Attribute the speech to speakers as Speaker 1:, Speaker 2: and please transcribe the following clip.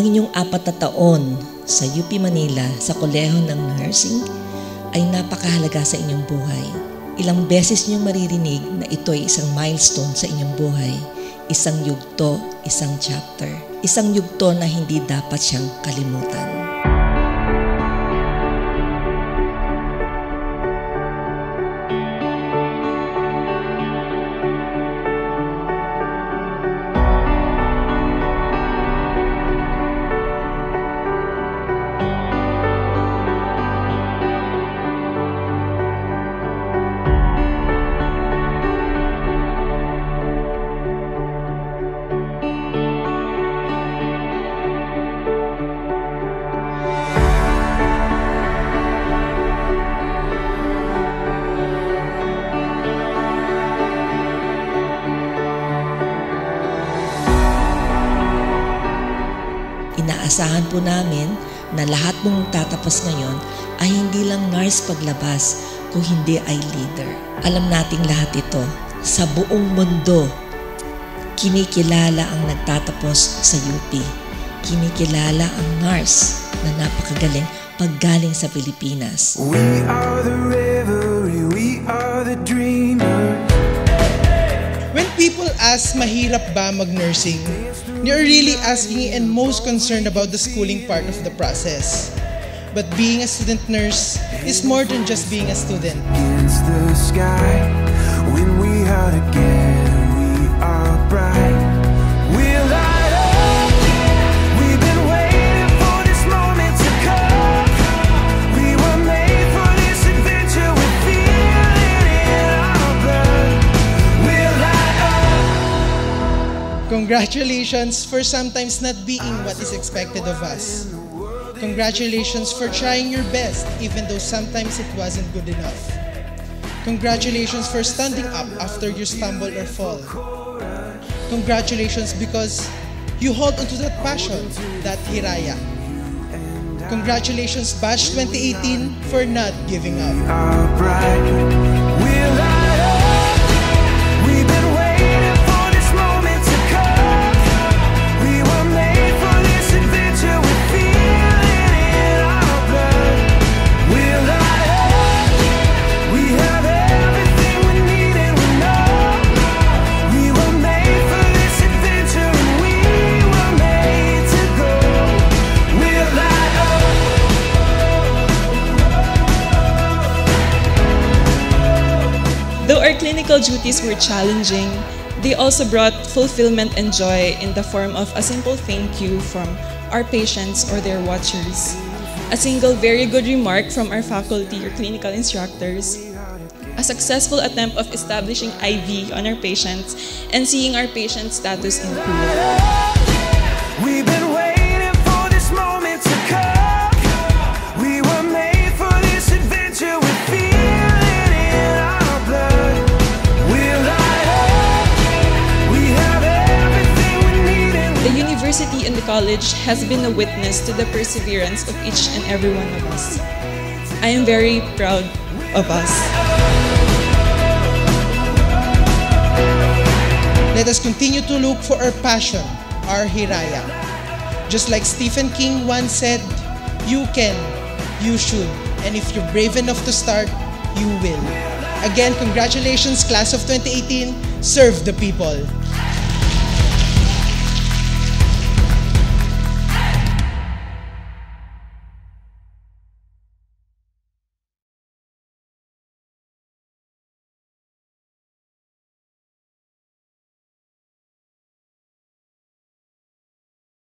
Speaker 1: inyong 4 na taon sa UP Manila sa Kolehiyo ng Nursing ay napakahalaga sa inyong buhay. Ilang beses niyong maririnig na ito ay isang milestone sa inyong buhay, isang yugto, isang chapter, isang yugto na hindi dapat siyang kalimutan. Inaasahan po namin na lahat ng tatapos ngayon ay hindi lang nurse paglabas, kung hindi ay leader. Alam nating lahat ito, sa buong mundo, kinikilala ang nagtatapos sa UP. Kinikilala ang nurse na napakagaling paggaling sa Pilipinas.
Speaker 2: We are the revelry, we are the dreamers.
Speaker 3: When people ask mahirap ba mag-nursing, they're really asking and most concerned about the schooling part of the process. But being a student nurse is more than just being a student.
Speaker 2: Against the sky, when we are together, we are bright. We'll light up. We've been waiting for this moment to come. We were made for this adventure. We feel it in our blood. We'll light up.
Speaker 3: Congratulations for sometimes not being what is expected of us. Congratulations for trying your best even though sometimes it wasn't good enough. Congratulations for standing up after you stumble or fall. Congratulations because you hold onto that passion, that hiraya. Congratulations Batch 2018 for not giving up.
Speaker 2: Are bright. We'll light up. We've been waiting for this moment to come. We were made for this adventure. We feel it in our blood. We'll light up. We have everything we need and we know we were made for this adventure and we were made to go. We'll light up.
Speaker 4: Though our clinical duties were challenging, they also brought fulfillment and joy in the form of a simple thank you from our patients or their watchers, a single very good remark from our faculty or clinical instructors, a successful attempt of establishing IV on our patients, and seeing our patients' status improve.
Speaker 2: We've been waiting for this moment to come. We were made for this adventure. We feel it in our blood. We'll light up. We have everything we need and
Speaker 4: The university and the college has been a witness to the perseverance of each and every one of us. I am very proud of us.
Speaker 3: Let us continue to look for our passion, our hiraya. Just like Stephen King once said, you can, you should, and if you're brave enough to start, you will. Again, congratulations, class of 2018. Serve the people.